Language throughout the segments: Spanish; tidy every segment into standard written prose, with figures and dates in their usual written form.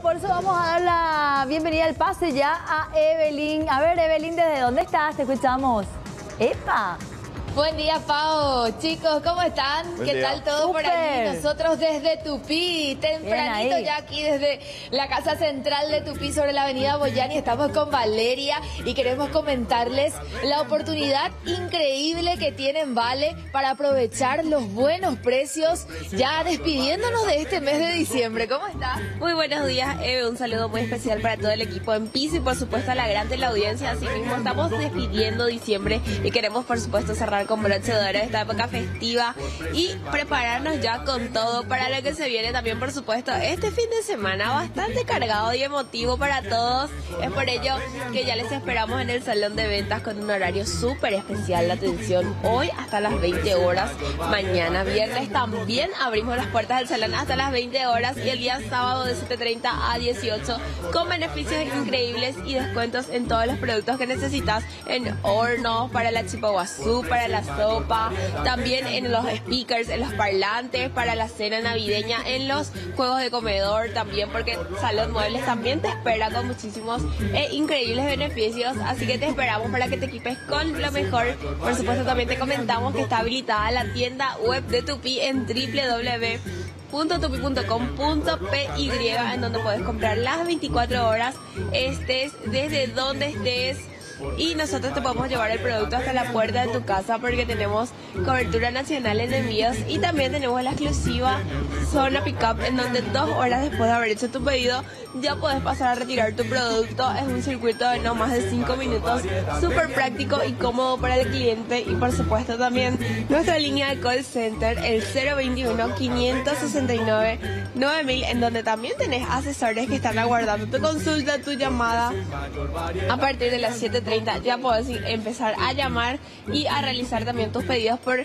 por eso vamos a dar la bienvenida al pase ya a Evelyn. A ver, Evelyn, ¿desde dónde estás? Te escuchamos. ¡Epa! Buen día, Pau. Chicos, ¿cómo están? ¿Qué tal todo ¡Súper! por aquí? Nosotros desde Tupí, tempranito ahí. ya aquí desde la casa central de Tupí sobre la avenida Boyani. Estamos con Valeria y queremos comentarles la oportunidad increíble que tienen Vale para aprovechar los buenos precios ya despidiéndonos de este mes de diciembre. ¿Cómo estás? Muy buenos días, Eve. Un saludo muy especial para todo el equipo en piso y por supuesto a la gran teleaudiencia. Así mismo estamos despidiendo diciembre y queremos por supuesto cerrar con broche de oro esta época festiva y prepararnos ya con todo para lo que se viene también por supuesto este fin de semana bastante cargado y emotivo para todos. Es por ello que ya les esperamos en el salón de ventas con un horario súper especial. La atención hoy hasta las 20 horas, mañana viernes también abrimos las puertas del salón hasta las 20 horas y el día sábado de 7:30 a 18 con beneficios increíbles y descuentos en todos los productos que necesitas, en hornos, para la chipaguazú, para la sopa, también en los speakers, en los parlantes, para la cena navideña, en los juegos de comedor también, porque Salón Muebles también te espera con muchísimos e increíbles beneficios, así que te esperamos para que te equipes con lo mejor. Por supuesto también te comentamos que está habilitada la tienda web de Tupí en www.tupi.com.py, en donde puedes comprar las 24 horas, estés desde donde estés. Y nosotros te podemos llevar el producto hasta la puerta de tu casa porque tenemos cobertura nacional en envíos y también tenemos la exclusiva zona pickup en donde 2 horas después de haber hecho tu pedido ya puedes pasar a retirar tu producto. Es un circuito de no más de 5 minutos, súper práctico y cómodo para el cliente. Y por supuesto también nuestra línea de call center, el 021-569-9000, en donde también tenés asesores que están aguardando tu consulta, tu llamada. A partir de las 7:30 ya puedes empezar a llamar y a realizar también tus pedidos por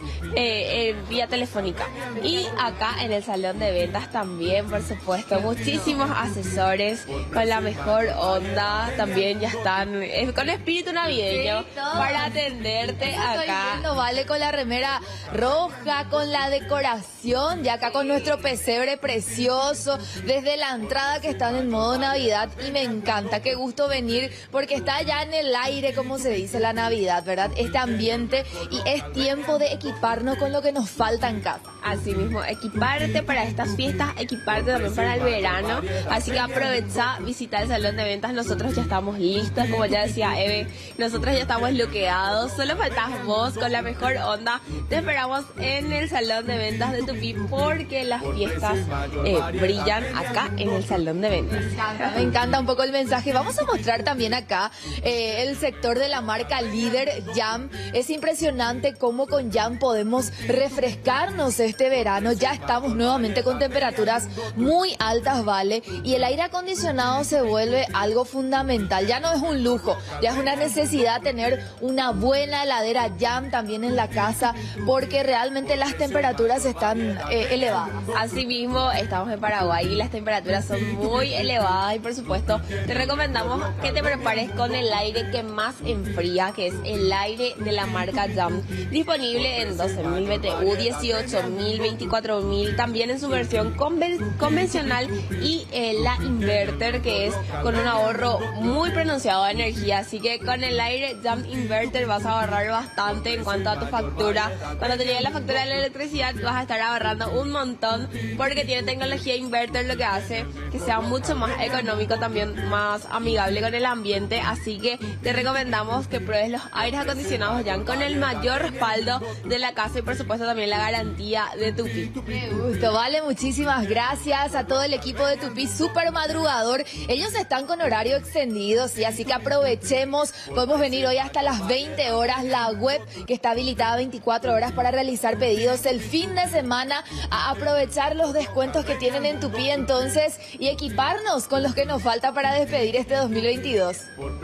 vía telefónica. Y acá en el salón de ventas también, por supuesto, muchísimos asesores con la mejor onda. También ya están con espíritu navideño para atenderte acá. Vale, con la remera roja, con la decoración, y acá con nuestro pesebre precioso, desde la entrada que están en modo Navidad y me encanta, qué gusto venir porque está ya en el aire, como se dice, la Navidad, ¿verdad? Este ambiente y es tiempo de equiparnos con lo que nos falta en casa. Así mismo, equiparte para estas fiestas, equiparte también para el verano, así que aprovecha, visita el salón de ventas. Nosotros ya estamos listos, como ya decía Eve, nosotros ya estamos bloqueados, solo faltas vos con la mejor onda. Te esperamos en el salón de ventas de Tupí porque las fiestas brillan acá en el salón de ventas. Me encanta un poco el mensaje. Vamos a mostrar también acá el sector de la marca líder Jam. Es impresionante cómo con Jam podemos refrescarnos este verano. Ya estamos nuevamente con temperaturas muy altas, ¿vale? Y el aire acondicionado se vuelve algo fundamental. Ya no es un lujo, ya es una necesidad tener una buena heladera Jam también en la casa porque realmente las temperaturas están elevadas. Así mismo, estamos en Paraguay y las temperaturas son muy elevadas y por supuesto te recomendamos que te prepares con el aire que más enfría, que es el aire de la marca Jam, disponible en 12.000 BTU, 18.000, 24.000, también en su versión convencional y la inverter, que es con un ahorro muy pronunciado de energía. Así que con el aire Jam Inverter vas a ahorrar bastante en cuanto a tu factura. Cuando te llegue la factura de la electricidad vas a estar ahorrando un montón porque tiene tecnología inverter, lo que hace que sea mucho más económico, también más amigable con el ambiente. Así que te recomendamos que pruebes los aires acondicionados Jam con el mayor respaldo de la casa y por supuesto también la garantía de Tupí. Me gusto, Vale, muchísimas gracias a todo el equipo de Tupí, súper madrugador. Ellos están con horario extendido, sí, así que aprovechemos. Podemos venir hoy hasta las 20 horas. La web que está habilitada 24 horas para realizar pedidos el fin de semana, a aprovechar los descuentos que tienen en Tupí entonces y equiparnos con los que nos falta para despedir este 2022.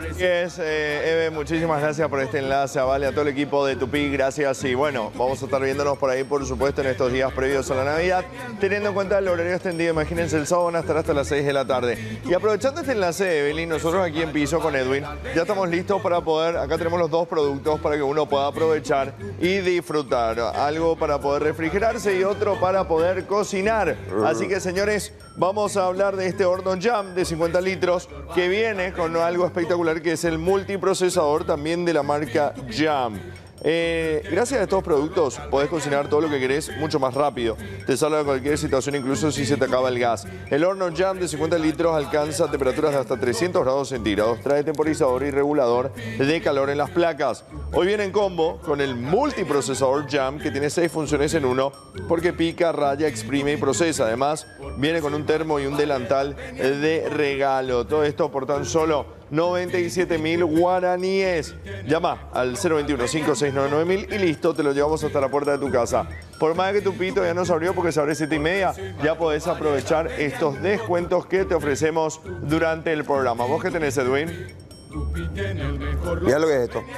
Eve, muchísimas gracias por este enlace, Vale, a todo el equipo de Tupí, gracias. Y bueno, vamos a estar viéndonos por ahí, por supuesto, en estos días previos a la Navidad, teniendo en cuenta el horario extendido. Imagínense, el sábado van a estar hasta las 6 de la tarde. Y aprovechando este enlace de Evelyn, nosotros aquí en piso con Edwin, ya estamos listos para poder, acá tenemos los dos productos para que uno pueda aprovechar y disfrutar. Algo para poder refrigerarse y otro para poder cocinar. Así que, señores, vamos a hablar de este horno Jam de 50 litros que viene con algo espectacular que es el multiprocesador también de la marca Jam. Gracias a estos productos podés cocinar todo lo que querés mucho más rápido. Te salva de cualquier situación, incluso si se te acaba el gas. El horno Jam de 50 litros alcanza temperaturas de hasta 300 grados centígrados. Trae temporizador y regulador de calor en las placas. Hoy viene en combo con el multiprocesador Jam que tiene 6 funciones en uno porque pica, raya, exprime y procesa. Además, viene con un termo y un delantal de regalo. Todo esto por tan solo 97.000 guaraníes. Llama al 021-569-9000 y listo, te lo llevamos hasta la puerta de tu casa. Por más que tu pito ya no se abrió porque se abre 7:30, ya podés aprovechar estos descuentos que te ofrecemos durante el programa. ¿Vos qué tenés, Edwin? Mira lo que es esto.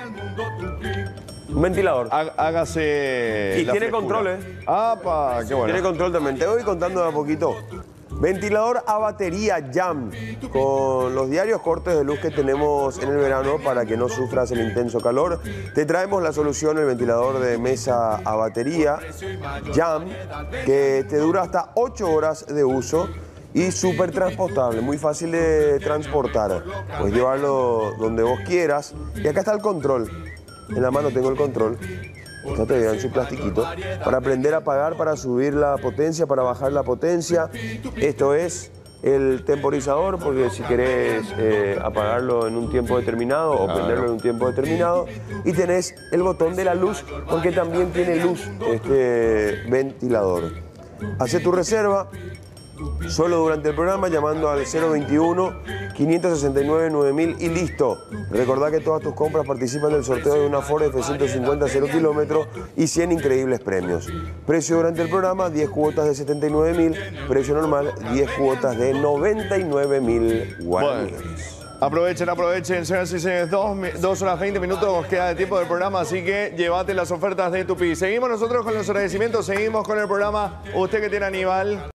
Un ventilador. Hágase. Y tiene control, ¡Apa! ¡Qué bueno! Tiene control también. Te voy contando de a poquito. Ventilador a batería Jam, con los diarios cortes de luz que tenemos en el verano para que no sufras el intenso calor. Te traemos la solución, el ventilador de mesa a batería Jam, que te dura hasta 8 horas de uso y súper transportable, muy fácil de transportar. Puedes llevarlo donde vos quieras. Y acá está el control. En la mano tengo el control. Acá te dan su plastiquito para aprender a apagar, para subir la potencia, para bajar la potencia. Esto es el temporizador, porque si querés apagarlo en un tiempo determinado o prenderlo en un tiempo determinado. Y tenés el botón de la luz, porque también tiene luz este ventilador. Hacé tu reserva solo durante el programa llamando al 021-569-9000 y listo. Recordá que todas tus compras participan del sorteo de una Ford F-150 0 kilómetros y 100 increíbles premios. Precio durante el programa, 10 cuotas de 79.000. Precio normal, 10 cuotas de 99.000 guaraníes. Bueno. Aprovechen, señoras y señores, 2 horas 20 minutos queda de tiempo del programa, así que llévate las ofertas de Tupi. Seguimos nosotros con los agradecimientos, seguimos con el programa. Usted que tiene Aníbal.